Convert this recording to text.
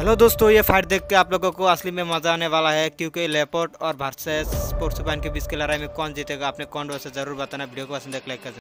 Hello दोस्तों, ये fight देख के आप लोगों को असली में मजा आने वाला है, क्योंकि लेपर्ड और वर्सेस पोर्सुपाइन के बीच की लड़ाई में कौन जीतेगा। आपने कौन वैसे जरूर बताना। वीडियो को पसंद है लाइक कर